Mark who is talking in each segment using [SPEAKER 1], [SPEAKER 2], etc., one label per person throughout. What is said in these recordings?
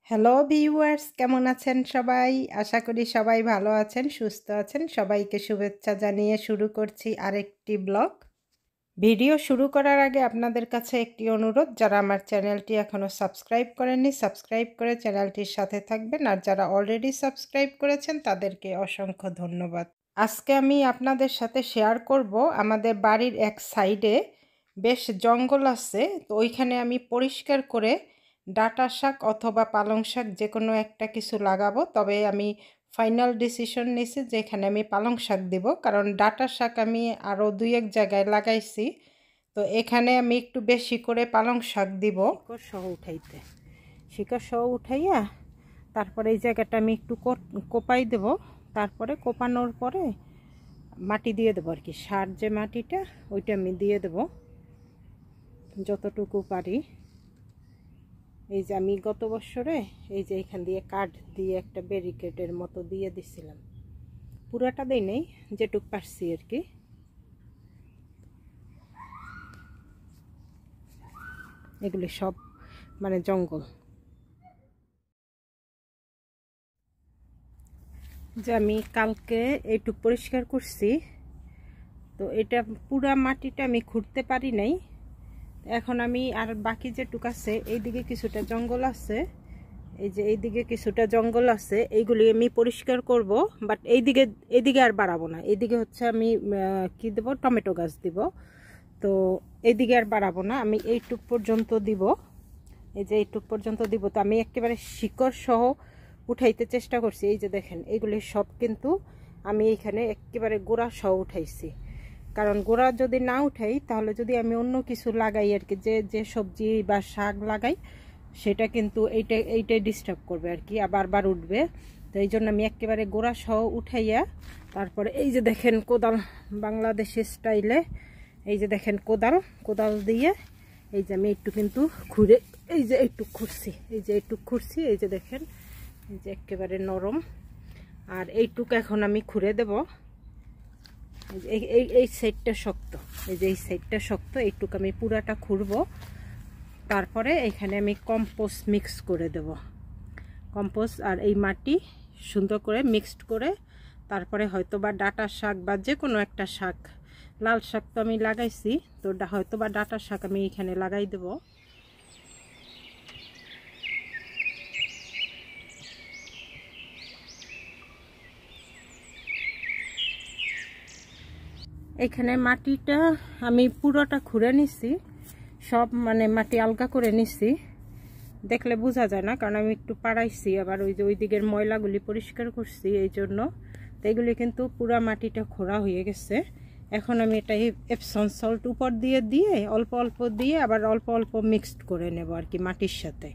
[SPEAKER 1] Hello viewers, কেমন আছেন সবাই? আশা করি সবাই ভালো আছেন, সুস্থ আছেন। সবাইকে শুভেচ্ছা জানিয়ে শুরু করছি আরেকটি ব্লগ। ভিডিও শুরু করার আগে আপনাদের কাছে একটি অনুরোধ, যারা আমার চ্যানেলটি এখনও সাবস্ক্রাইব করেননি, সাবস্ক্রাইব করে চ্যানেলটির সাথে থাকবেন। আর যারা অলরেডি সাবস্ক্রাইব করেছেন তাদেরকে অসংখ্য ধন্যবাদ। আজকে আমি আপনাদের সাথে শেয়ার করব, আমাদের বাড়ির এক সাইডে বেশ জঙ্গল আছে, তো ওইখানে আমি পরিষ্কার করে ডাঁটা শাক অথবা পালং শাক যে কোনো একটা কিছু লাগাবো। তবে আমি ফাইনাল ডিসিশন নিয়েছি যে এখানে আমি পালং শাক দিব, কারণ ডাঁটা শাক আমি আরও দুই এক জায়গায় লাগাইছি, তো এখানে আমি একটু বেশি করে পালং শাক দিব। শিকড় সহ উঠাইতে, শিকড় সহ উঠাইয়া তারপরে এই জায়গাটা আমি একটু কোপাই দেব। তারপরে কোপানোর পরে মাটি দিয়ে দেবো আর কি, সার যে মাটিটা ওইটা আমি দিয়ে দেব যতটুকু পারি। এই যে আমি গত বছরে এই যে এখান দিয়ে কাঠ দিয়ে একটা ব্যারিকেডের মতো দিয়ে দিছিলাম, পুরাটা দেই নেই, যেটুক পারছি আর কি। এগুলি সব মানে জঙ্গল। যে আমি কালকে এইটুক পরিষ্কার করছি, তো এটা পুরা মাটিটা আমি খুঁড়তে পারি নাই। এখন আমি আর বাকি যেটুক আছে, এইদিকে কিছুটা জঙ্গল আছে, এই যে এইদিকে কিছুটা জঙ্গল আছে, এইগুলি আমি পরিষ্কার করব। বাট এইদিকে আর বাড়াবো না। এইদিকে হচ্ছে আমি কি দেব, টমেটো গাছ দিব, তো এইদিকে আর বাড়াবো না, আমি এইটুক পর্যন্ত দিব। এই যে এইটুক পর্যন্ত দিব, তো আমি একেবারে শিকড় সহ উঠাইতে চেষ্টা করছি। এই যে দেখেন, এইগুলি সব কিন্তু আমি এইখানে একেবারে গোড়া সহ উঠাইছি, কারণ গোড়া যদি না উঠাই তাহলে যদি আমি অন্য কিছু লাগাই আর কি, যে সবজি বা শাক লাগাই, সেটা কিন্তু এইটাই ডিস্টার্ব করবে আর কি, বারবার উঠবে। তো এই জন্য আমি একেবারে গোড়া সহ উঠাইয়া তারপরে এই যে দেখেন কোদাল, বাংলাদেশের স্টাইলে এই যে দেখেন কোদাল দিয়ে এই যে আমি একটু কিন্তু খুঁড়ে, এই যে একটু খুঁড়ছি, এই যে দেখেন, এই যে একেবারে নরম। আর এইটুকু এখন আমি খুঁড়ে দেব। এই সাইডটা শক্ত, এই যে এই সাইডটা শক্ত, এইটুকু আমি পুরাটা খুঁড়বো। তারপরে এখানে আমি কম্পোস্ট মিক্স করে দেব, কম্পোস্ট আর এই মাটি সুন্দর করে মিক্সড করে তারপরে হয়তো বা ডাঁটা শাক বা যে কোনো একটা শাক, লাল শাক তো আমি লাগাইছি, তো হয়তো বা ডাঁটা শাক আমি এখানে লাগাই দেব। এখানে মাটিটা আমি পুরোটা খুঁড়ে নিছি, সব মানে মাটি আলগা করে নিছি, দেখলে বোঝা যায় না কারণ আমি একটু পাড়াইছি, আবার ওই যে ওই দিকের ময়লাগুলি পরিষ্কার করছি এই জন্য। তো এগুলি কিন্তু পুরা মাটিটা খোঁড়া হয়ে গেছে। এখন আমি এটা এপসন সল্ট উপর দিয়ে অল্প অল্প দিয়ে আবার অল্প অল্প মিক্সড করে নেব আর কি মাটির সাথে।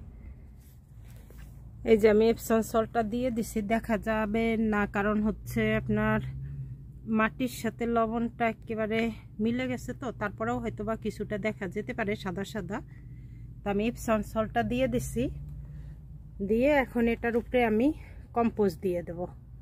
[SPEAKER 1] এই যে আমি এপসন সল্টটা দিয়ে দিছি, দেখা যাবে না কারণ হচ্ছে আপনার মাটির সাথে লবণটা একেবারে মিলে গেছে, তো তারপরেও হয়তো বা কিছুটা দেখা যেতে পারে সাদা সাদা। তো আমি এপসন সল্টটা দিয়ে দিছি, দিয়ে এখন এটার উপরে আমি কম্পোস্ট দিয়ে দেব।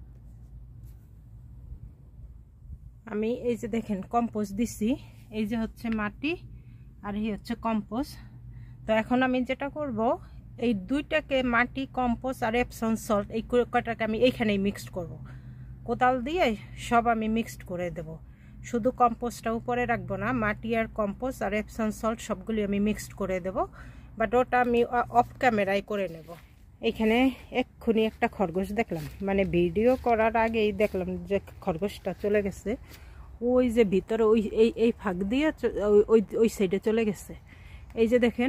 [SPEAKER 1] আমি এই যে দেখেন কম্পোস্ট দিছি, এই যে হচ্ছে মাটি আর এই হচ্ছে কম্পোস্ট। তো এখন আমি যেটা করব, এই দুইটাকে মাটি, কম্পোস্ট আর এপসন সল্ট এই কটাকে আমি এইখানেই মিক্সড করব। কোদাল দিয়ে সব আমি মিক্সড করে দেব, শুধু কম্পোস্টটা উপরে রাখবো না, মাটি আর কম্পোস্ট আর এপসন সল্ট সবগুলি আমি মিক্সড করে দেব। বাট ওটা আমি অফ ক্যামেরায় করে নেব। এখানে এক্ষুনি একটা খরগোশ দেখলাম, মানে ভিডিও করার আগেই দেখলাম যে খরগোশটা চলে গেছে ওই যে ভিতরে, ওই এই ফাঁক দিয়ে ওই সাইডে চলে গেছে। এই যে দেখেন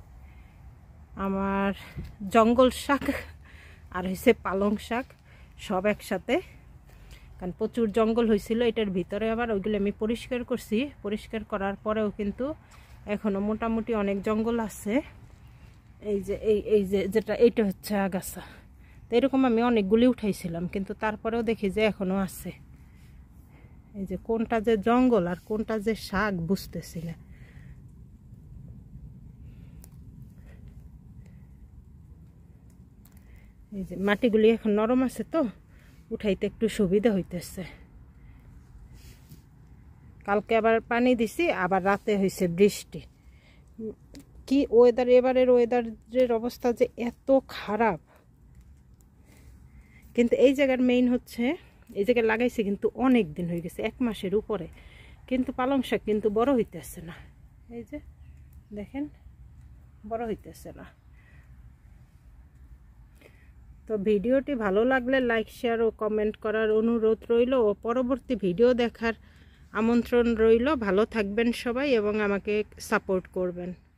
[SPEAKER 1] আমার জঙ্গল শাক আর হয়েছে পালং শাক সব একসাথে, কারণ প্রচুর জঙ্গল হয়েছিল এটার ভিতরে, আবার ওইগুলো আমি পরিষ্কার করছি। পরিষ্কার করার পরেও কিন্তু এখনও মোটামুটি অনেক জঙ্গল আছে। এই যে যেটা এইটা হচ্ছে আগাছা, তো এরকম আমি অনেকগুলি উঠাইছিলাম, কিন্তু তারপরেও দেখি যে এখনও আছে। এই যে কোনটা যে জঙ্গল আর কোনটা যে শাক বুঝতেছি না। এই যে মাটিগুলি এখন নরম আছে, তো উঠাইতে একটু সুবিধা হইতেছে। কালকে আবার পানি দিছি, আবার রাতে হয়েছে বৃষ্টি। কি ওয়েদার, এবারের ওয়েদারের অবস্থা যে এত খারাপ, কিন্তু এই জায়গার মেইন হচ্ছে এই জায়গায় লাগাইছে কিন্তু অনেক দিন হয়ে গেছে, 1 মাসের উপরে, কিন্তু পালং শাক কিন্তু বড় হইতেছে না। এই যে দেখেন বড় হইতেছে না। তো ভিডিওটি ভালো লাগলে লাইক শেয়ার ও কমেন্ট করার অনুরোধ রইল ও পরবর্তী ভিডিও দেখার আমন্ত্রণ রইল। ভালো থাকবেন সবাই এবং আমাকে সাপোর্ট করবেন।